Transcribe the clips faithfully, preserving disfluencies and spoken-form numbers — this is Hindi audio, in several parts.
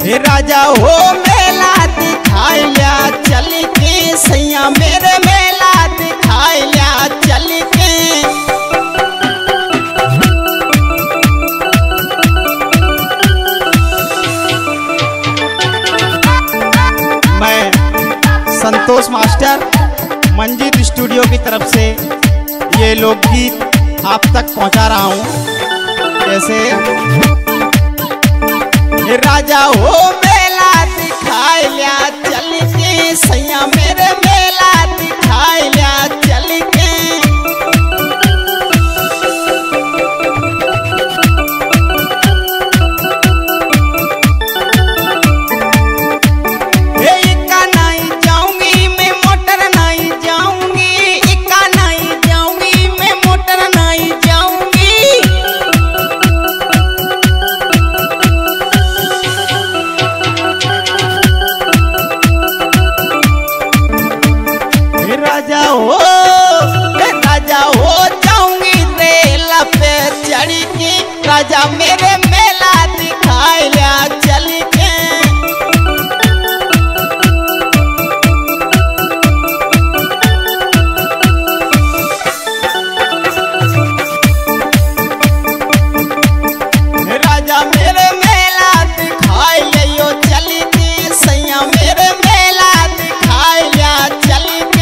हे राजा हो मेला दिखाई लिया चल के सैया मेरे मेला दिखाई लिया चल के। मैं संतोष मास्टर मंजीत स्टूडियो की तरफ से ये लोकगीत आप तक पहुंचा रहा हूं। जैसे राजा हो मेला दिखाई लिया चल के सैया मेरे मेला दिखाई लिया चल के। हे इक्का नहीं जाऊंगी मैं मोटर नहीं जाऊंगी, इक्का नहीं जाऊंगी मैं मोटर नहीं जाऊंगी। राजा हो राजा हो जाऊंगी रेल पे चढ़ के राजा मेरे मेला दिखाई लिया चल के। राजा मेरे मेला दिखाई लियो चल के सैया मेरे मेला दिखाई लिया चल के।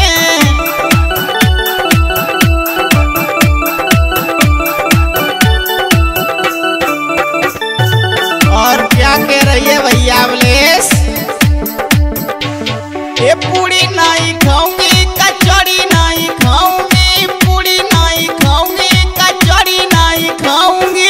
और क्या कह रही है भैया अमलेश? ये पूड़ी नहीं खाऊंगी कचौड़ी नहीं खाऊंगी, पूड़ी नहीं खाऊंगी कचौड़ी नहीं खाऊंगी।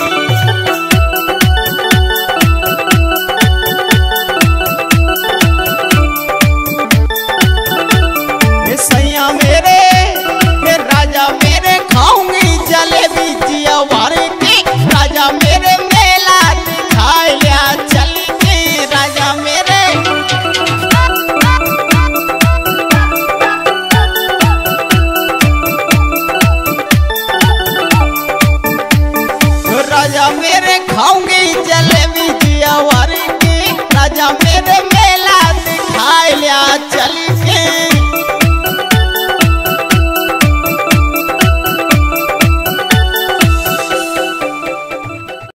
ये सैया मेरे ये राजा मेरे खाऊंगी जलेबी जिया भर के राजा मेरे मेला दिखाई लिया चल के राजा मेरे। राजा मेरे खाऊंगी जलेबी जिया भर के राजा मेरे मेला दिखाई लिया चल के।